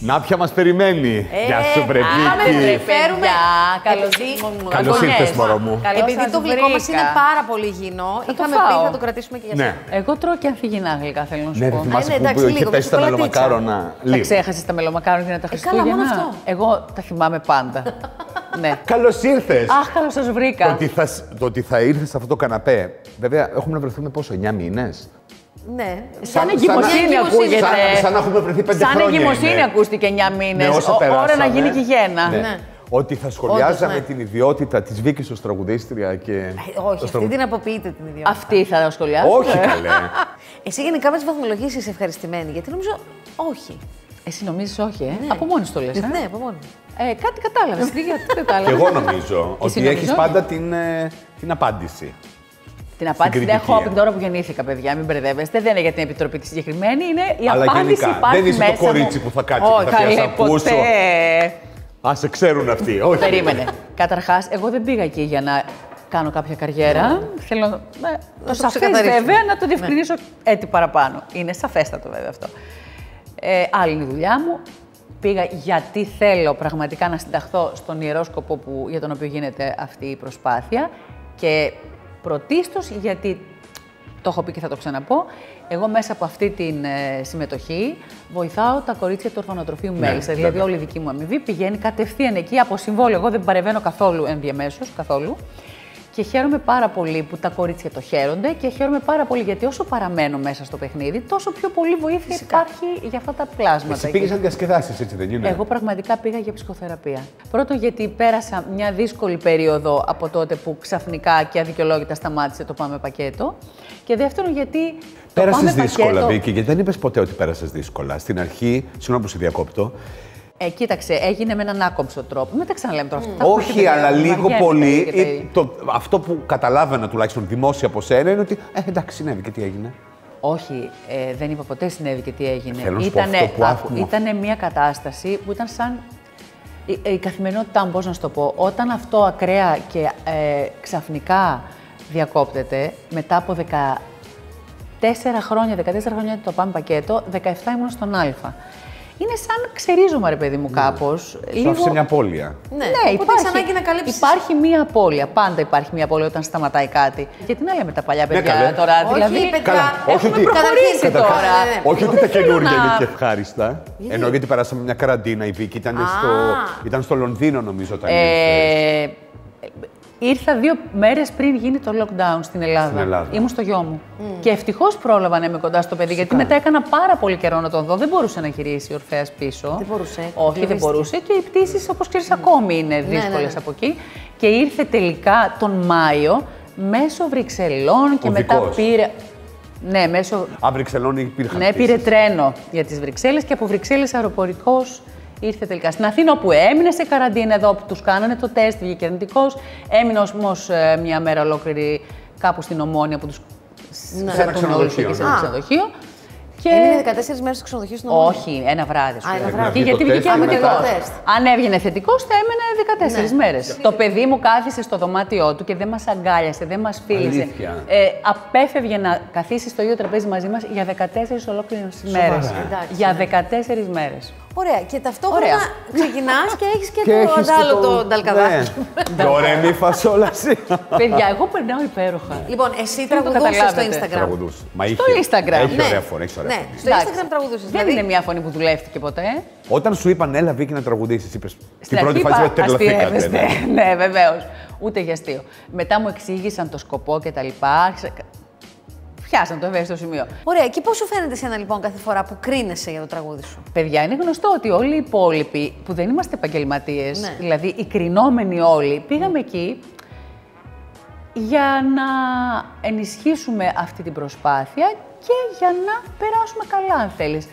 Νάπια μας περιμένει. Γεια σου, Βρεβίκη. Καλώς ήρθες, μωρό μου. Επειδή το γλυκό μας είναι πάρα πολύ υγιεινό, είχαμε πει θα το κρατήσουμε και για σένα. Εγώ τρώω και αμφιγεινά γλυκά, θέλω να σου πω. Ναι, θυμάσαι που είχε πέσει τα μελομακάρονα. Τα ξέχασες τα μελομακάρονα για τα Χριστούγεννα. Εγώ τα θυμάμαι πάντα. Ναι. Καλώς ήρθες. Αχ, καλώς σας βρήκα. Το ότι θα ήρθες σε αυτό το καναπέ. Βέβαια, έχουμε να βρεθούμε πόσο, 9 μήνες. Ναι. Σαν εγκυμοσύνη ακούγεται. Σαν να έχουμε βρεθεί 5 χρόνια. Σαν εγκυμοσύνη ακούστηκε 9 μήνες. Ώρα να γίνει και γέννα. Ναι. Ότι θα σχολιάζαμε την ιδιότητα της Βίκης ως τραγουδίστρια και. Όχι, αυτή την αποποιείτε την ιδιότητα. Αυτή θα σχολιάσω. Όχι, καλέ. Εσύ γενικά με τις βαθμολογίες είσαι ευχαριστημένη, γιατί νομίζω όχι. Εσύ νομίζεις όχι, ναι. Από μόνη το λες. Ναι, από μόνη. Κάτι κατάλαβες. Γιατί κατάλαβες. Και εγώ νομίζω ότι έχεις πάντα την απάντηση. Την απάντηση την έχω από την ώρα που γεννήθηκα, παιδιά. Μην μπερδεύεστε. Δεν είναι για την επιτροπή τη συγκεκριμένη. Είναι η απάντηση που υπάρχει. Δεν είσαι το κορίτσι που θα κάτσει και θα πει ας ακούσω. Α, σε ξέρουν αυτοί. Όχι. Περίμενε. Καταρχάς, εγώ δεν πήγα εκεί για να κάνω κάποια καριέρα. Θέλω το σαφές βέβαια να το διευκρινίσω έτσι παραπάνω. Είναι σαφέστατο βέβαια αυτό. Άλλη είναι η δουλειά μου. Πήγα γιατί θέλω πραγματικά να συνταχθώ στον ιερό σκοπό για τον οποίο γίνεται αυτή η προσπάθεια. Και πρωτίστως γιατί, το έχω πει και θα το ξαναπώ, εγώ μέσα από αυτή τη συμμετοχή βοηθάω τα κορίτσια του ορφανοτροφείου Μέλισσα. Δηλαδή όλη η δική μου αμοιβή πηγαίνει κατευθείαν εκεί από συμβόλαιο. Εγώ δεν παρεμβαίνω καθόλου ενδιαμέσως, καθόλου. Και χαίρομαι πάρα πολύ που τα κορίτσια το χαίρονται και χαίρομαι πάρα πολύ γιατί όσο παραμένω μέσα στο παιχνίδι, τόσο πιο πολύ βοήθεια υπάρχει για αυτά τα πλάσματα. Εσύ πήγες να διασκεδάσεις, έτσι δεν είναι? Εγώ πραγματικά πήγα για ψυχοθεραπεία. Πρώτον, γιατί πέρασα μια δύσκολη περίοδο από τότε που ξαφνικά και αδικαιολόγητα σταμάτησε το Πάμε Πακέτο. Και δεύτερον, γιατί. Πέρασες δύσκολα, Βίκη, γιατί δεν είπες ποτέ ότι πέρασες δύσκολα. Στην αρχή, συγγνώμη που σε διακόπτω. Κοίταξε, έγινε με έναν άκομψο τρόπο. Μην τα ξαναλέμε τώρα αυτά. Όχι, αλλά λίγο πολύ. Αυτό που καταλάβαινα τουλάχιστον δημόσια από σένα είναι ότι εντάξει, συνέβη και τι έγινε. Όχι, δεν είπα ποτέ συνέβη και τι έγινε. Ήταν μια κατάσταση που ήταν σαν η καθημερινότητά μου, πώς να σου το πω. Όταν αυτό ακραία και ξαφνικά διακόπτεται, μετά από 14 χρόνια το Πάμε Πακέτο, 17 ήμουν στον Α. Είναι σαν ξερίζωμα, ρε παιδί μου, κάπως. Σου άφησε μια απώλεια. Ναι, υπάρχει μια απώλεια. Πάντα υπάρχει μια απώλεια όταν σταματάει κάτι. Γιατί να λέμε τα παλιά παιδιά τώρα, δηλαδή. Έχουμε προχωρήσει τώρα. Όχι ότι τα καινούργια είναι και ευχάριστα. Ενώ γιατί περάσαμε μια καραντίνα, η Βίκη ήταν στο Λονδίνο, νομίζω, όταν ήρθε. Ήρθα 2 μέρες πριν γίνει το lockdown στην Ελλάδα. Ήμουν στο γιο μου. Και ευτυχώς πρόλαβα να είμαι κοντά στο παιδί, γιατί μετά έκανα πάρα πολύ καιρό να τον δω. Δεν μπορούσε να γυρίσει ο Ορφέας πίσω. Δεν μπορούσε. Όχι, δεν μπορούσε. Και οι πτήσεις, όπως ξέρεις, ακόμη είναι δύσκολες από εκεί. Και ήρθε τελικά τον Μάιο μέσω Βρυξελών και μετά πήρε. Ναι, μέσω. Βρυξελών υπήρχαν. Ναι, πήρε τρένο για τις Βρυξέλλες και από Βρυξέλλες αεροπορικός. Ήρθε τελικά στην Αθήνα, όπου έμεινε σε καραντίνα εδώ που τους κάνανε το τεστ, βγήκε αρνητικός. Έμεινε όμως μια μέρα ολόκληρη κάπου στην Ομόνια που τους κρατούν όλους εκεί σε ένα ξενοδοχείο. Έμεινε 14 μέρες στο ξενοδοχείο στην Ομόνια. Όχι, ένα βράδυ. Γιατί βγήκε αρνητικός. Αν έβγαινε θετικός, θα έμενε 14 μέρες. Το παιδί μου κάθισε στο δωμάτιό του και δεν μας αγκάλιασε, δεν μας φίλησε. Απέφευγε να καθίσει στο ίδιο τραπέζι μαζί μας για 14 ολόκληρες μέρες. Για 14 μέρες. Ωραία. Και ταυτόχρονα ξεκινάς και έχεις και το αντάλλο νταλκαδάκι. Ωραία, μη φασόλαση. Παιδιά, εγώ περνάω υπέροχα. Λοιπόν, εσύ τραγουδούσες στο Instagram. Στο Instagram. Έχει ωραία φωνή, έχει ωραία φωνή. Στο Instagram τραγουδούσες. Δεν είναι μια φωνή που δουλεύτηκε ποτέ. Όταν σου είπαν έλα Βίκη να τραγουδήσεις, είπες στην πρώτη φάση ότι τρελαθήκατε. Ναι, βεβαίως. Ούτε για αστείο. Μετά μου εξήγησαν το σκοπό κτλ. Πιάσαν το ευαίσθητο σημείο. Ωραία. Και πώς σου φαίνεται εσένα λοιπόν κάθε φορά που κρίνεσαι για το τραγούδι σου? Παιδιά, είναι γνωστό ότι όλοι οι υπόλοιποι που δεν είμαστε επαγγελματίες, δηλαδή οι κρινόμενοι όλοι, πήγαμε εκεί για να ενισχύσουμε αυτή την προσπάθεια και για να περάσουμε καλά, αν θέλεις.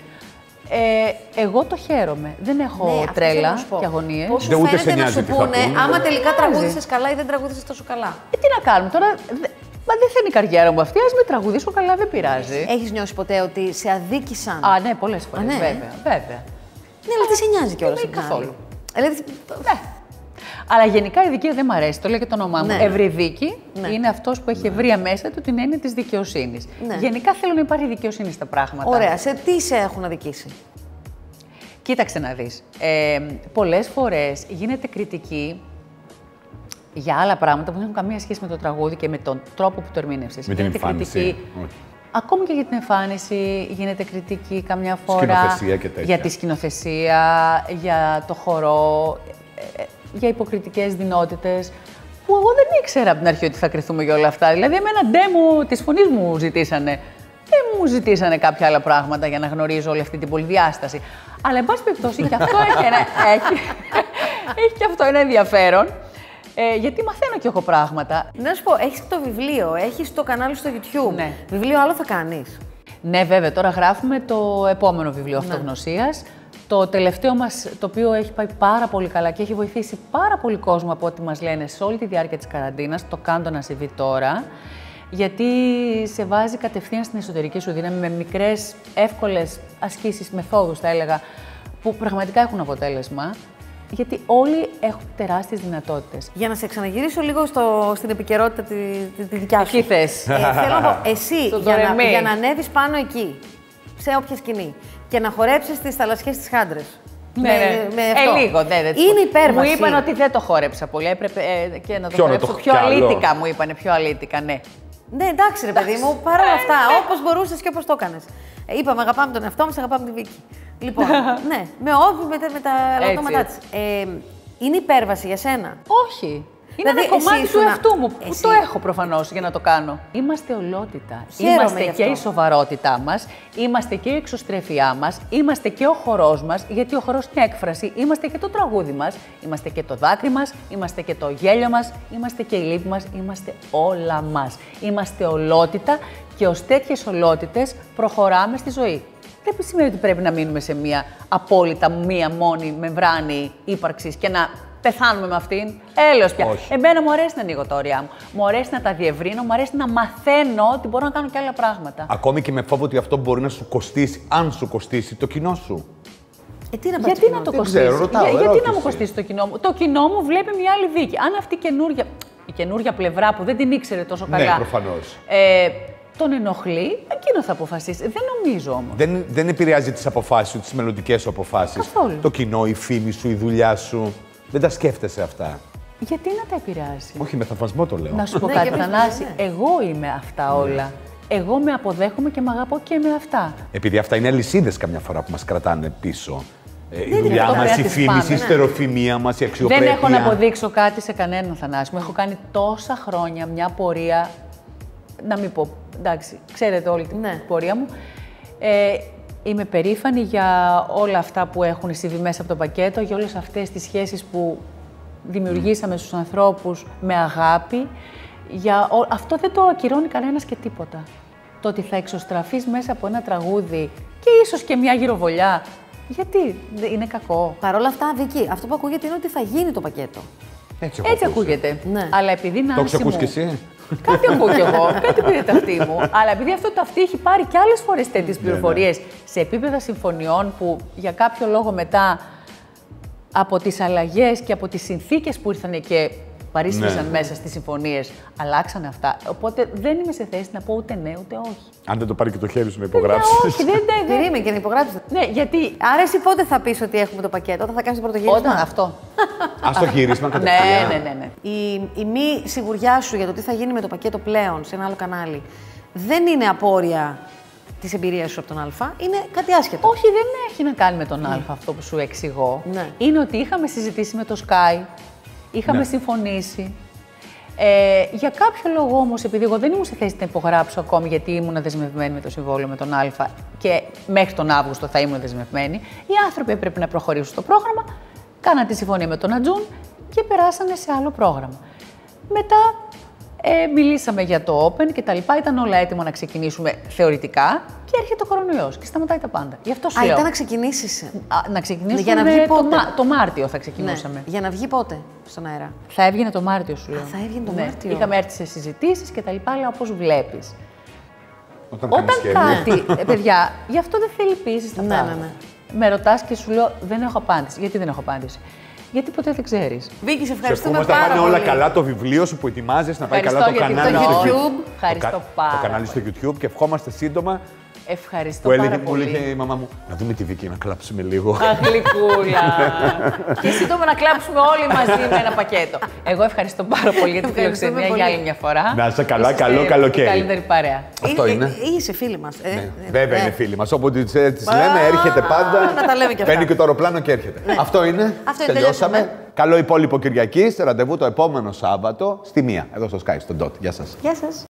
Εγώ το χαίρομαι. Δεν έχω τρέλα και αγωνίες. Πώς σου φαίνεται να σου πούνε άμα τελικά τραγούδισες καλά ή δεν τραγούδισες τόσο καλά? Τι να κάνουμε τώρα. Μα δεν θέλει η καριέρα μου αυτή, ας με τραγουδήσω καλά, δεν πειράζει. Έχεις νιώσει ποτέ ότι σε αδίκησαν? Ναι, πολλές φορές, βέβαια. Ναι, αλλά τι σε νοιάζει κιόλας? Καθόλου. Ναι. Αλλά γενικά η δικία δεν μ' αρέσει, το λέει και το όνομά μου. Ευρυδίκη είναι αυτός που έχει ευρεία μέσα του την έννοια της δικαιοσύνης. Γενικά θέλω να υπάρχει δικαιοσύνη στα πράγματα. Ωραία, σε τι σε έχουν αδικήσει? Κοίταξε να δεις. Πολλές φορές γίνεται κριτική για άλλα πράγματα που δεν έχουν καμία σχέση με το τραγούδι και με τον τρόπο που το ερμήνευσες. Με την εμφάνιση. Ακόμη και για την εμφάνιση γίνεται κριτική καμιά φορά. Για τη σκηνοθεσία, για το χορό, για υποκριτικές δυνότητες. Που εγώ δεν ήξερα από την αρχή ότι θα κρυθούμε για όλα αυτά. Δηλαδή, εμένα ντέμο της φωνής μου ζητήσανε. Δεν μου ζητήσανε κάποια άλλα πράγματα για να γνωρίζω όλη αυτή την πολυδιάσταση. Αλλά, εν πάση περιπτώσει, και αυτό έχει και αυτό ένα ενδιαφέρον. Γιατί μαθαίνω κι εγώ πράγματα. Να σου πω, έχεις το βιβλίο, έχεις το κανάλι στο YouTube. Ναι. Βιβλίο άλλο θα κάνεις? Ναι, βέβαια. Τώρα γράφουμε το επόμενο βιβλίο αυτογνωσίας. Το τελευταίο μας, το οποίο έχει πάει πάρα πολύ καλά και έχει βοηθήσει πάρα πολύ κόσμο από ό,τι μας λένε σε όλη τη διάρκεια της καραντίνας, το «Κάντο να συμβεί τώρα», γιατί σε βάζει κατευθείαν στην εσωτερική σου δύναμη με μικρές, εύκολες ασκήσεις, μεθόδους θα έλεγα, που πραγματικά έχουν αποτέλεσμα, γιατί όλοι έχουν τεράστιες δυνατότητες. Για να σε ξαναγυρίσω λίγο στην επικαιρότητα τη δικιά σου. Εκεί θες. Θέλω να πω, εσύ για να ανέβεις πάνω εκεί, σε όποια σκηνή, και να χορέψεις τις θαλασσιές τις χάντρες. Ναι. Λίγο, ναι. Είναι υπέρβαση. Μου είπαν ότι δεν το χόρεψα πολύ. Έπρεπε και να το χορέψω πιο αλήτικα, μου είπανε. Πιο αλήτικα, ναι. Ναι, εντάξει, ρε παιδί μου, παρόλα αυτά, όπως μπορούσες και όπως το έκανες. Είπαμε, αγαπάμε τον εαυτό μας, αγαπάμε τη Βίκη. Λοιπόν, ναι, με τα λατώματά της. Είναι υπέρβαση για σένα? Όχι. Είναι ένα κομμάτι του εαυτού μου που το έχω προφανώς για να το κάνω. Είμαστε ολότητα. Είμαστε και η σοβαρότητά μας, είμαστε και η εξωστρέφειά μας, είμαστε και ο χορός μας, γιατί ο χορός είναι έκφραση, είμαστε και το τραγούδι μας, είμαστε και το δάκρυ μας, είμαστε και το γέλιο μας, είμαστε και η λύπη μας, είμαστε όλα μας. Είμαστε ολότητα και ως τέτοιες ολότητες προχωράμε στη ζωή. Δεν σημαίνει ότι πρέπει να μείνουμε σε μία απόλυτα μία μόνη μεμβράνη ύπαρξης και να πεθάνουμε με αυτήν. Έλεος πια. Όχι. Εμένα μου αρέσει να ανοίγω τα όρια μου. Μου αρέσει να τα διευρύνω, μου αρέσει να μαθαίνω ότι μπορώ να κάνω και άλλα πράγματα. Ακόμη και με φόβο ότι αυτό μπορεί να σου κοστίσει, αν σου κοστίσει το κοινό σου. Γιατί να το κοστίσει? Γιατί να μου κοστίσει το κοινό μου? Το κοινό μου βλέπει μια άλλη Βίκη. Αν αυτή η καινούργια πλευρά που δεν την ήξερε τόσο καλά. Ναι, προφανώς. Τον ενοχλεί, εκείνο θα αποφασίσει. Δεν νομίζω όμως. Δεν επηρεάζει τις αποφάσεις σου, τις μελλοντικές σου αποφάσεις. Καθόλου. Το κοινό, η φήμη σου, η δουλειά σου. Δεν τα σκέφτεσαι αυτά. Γιατί να τα επηρεάσει? Όχι, με θαυμασμό το λέω. Να σου πω κάτι, Θανάση. Εγώ είμαι αυτά όλα. Εγώ με αποδέχομαι και με αγαπώ και με αυτά. Επειδή αυτά είναι αλυσίδες καμιά φορά που μας κρατάνε πίσω. Η δουλειά μας, η φήμη, η στεροφημία μας, η αξιοπρέπεια. Δεν έχω να αποδείξω κάτι σε κανέναν, Θανάση μου. Έχω κάνει τόσα χρόνια μια πορεία. Να μην πω. Εντάξει, ξέρετε όλη την πορεία μου. Είμαι περήφανη για όλα αυτά που έχουν συμβεί μέσα από το πακέτο, για όλες αυτές τις σχέσεις που δημιουργήσαμε στους ανθρώπους με αγάπη. Αυτό δεν το ακυρώνει κανένας και τίποτα. Το ότι θα εξωστραφείς μέσα από ένα τραγούδι και ίσως και μια γυροβολιά, γιατί είναι κακό? Παρ' όλα αυτά, Βίκη, αυτό που ακούγεται είναι ότι θα γίνει το πακέτο. Έτσι ακούγεται. Ναι. Αλλά επειδή το έχεις ακούσει κι εσύ? Κάτι ακούω κι εγώ, κάτι πήρε ταυτί μου. Αλλά επειδή αυτό το ταυτί έχει πάρει κι άλλες φορές τέτοιες πληροφορίες σε επίπεδα συμφωνιών που για κάποιο λόγο μετά από τις αλλαγές και από τις συνθήκες που ήρθαν και παρίσχυσαν μέσα στις συμφωνίες, αλλάξανε αυτά. Οπότε δεν είμαι σε θέση να πω ούτε ναι ούτε όχι. Αν δεν το πάρει και το χέρι σου να υπογράψεις. Όχι, δεν. Περίμενε και να υπογράψεις. Ναι, γιατί. Άρα εσύ πότε θα πεις ότι έχουμε το πακέτο, όταν θα κάνεις το πρώτο γύρισμα? Όταν αυτό. Ας το γύρισμα κατευθείαν. Ναι. Η μη σιγουριά σου για το τι θα γίνει με το πακέτο πλέον σε ένα άλλο κανάλι δεν είναι απόρρια της εμπειρίας σου από τον Α, είναι κάτι άσχετο. Όχι, δεν έχει να κάνει με τον Α αυτό που σου εξηγώ. Ναι. Είναι ότι είχαμε συζητήσει με το Sky, είχαμε συμφωνήσει. Για κάποιο λόγο όμως, επειδή εγώ δεν ήμουν σε θέση να υπογράψω ακόμη, γιατί ήμουν δεσμευμένη με το συμβόλαιο με τον Α και μέχρι τον Αύγουστο θα ήμουν δεσμευμένη, οι άνθρωποι έπρεπε να προχωρήσουν στο πρόγραμμα, κάναν τη συμφωνία με τον Ατζούν και περάσανε σε άλλο πρόγραμμα. Μετά μιλήσαμε για το Open και τα λοιπά, ήταν όλα έτοιμα να ξεκινήσουμε θεωρητικά και έρχεται ο κορονοϊός και σταματάει τα πάντα. Γι' αυτό σου λέω. Ήταν να ξεκινήσεις. Να ξεκινήσουμε για να βγει πότε? Το Μάρτιο θα ξεκινούσαμε. Ναι. Για να βγει πότε στον αέρα? Θα έβγαινε το Μάρτιο, σου λέω. Θα έβγαινε το Μάρτιο. Είχαμε έρθει σε συζητήσεις και τα λοιπά, αλλά όπως βλέπεις. Όταν κάτι, παιδιά, γι' αυτό δεν θέλει πίεση στα πράγματα. Ναι. Με ρωτάς και σου λέω δεν έχω απάντηση. Γιατί δεν έχω απάντηση? Γιατί ποτέ δεν ξέρεις. Βίκη, σε ευχαριστούμε πάρα πολύ. Να πάνε όλα πολύ. καλά το βιβλίο σου που ετοιμάζεις, να πάει καλά το κανάλι στο YouTube. Ευχαριστώ πάρα Το κανάλι στο YouTube και ευχόμαστε σύντομα Ευχαριστώ πάρα πολύ. Μου έλεγε η μαμά μου, να δούμε τη Βίκη, να κλάψουμε λίγο. Αχ, γλυκούλα. Και σύντομα να κλάψουμε όλοι μαζί με ένα πακέτο. Εγώ ευχαριστώ πάρα πολύ για την φιλοξενία για άλλη μια φορά. Να είσαι καλά, καλό καλοκαίρι. Καλύτερη παρέα. Αυτό είναι. Είσαι φίλη μας. Βέβαια είναι φίλη μας. Όποτε της λέμε, έρχεται πάντα. Να τα λέμε και αυτά. Παίρνει και το αεροπλάνο και έρχεται. Αυτό είναι. Τελειώσαμε. Καλό υπόλοιπο Κυριακής. Ραντεβού το επόμενο Σάββατο στη 1 εδώ στο Sky, στον Dot. Γεια σας. Γεια σας.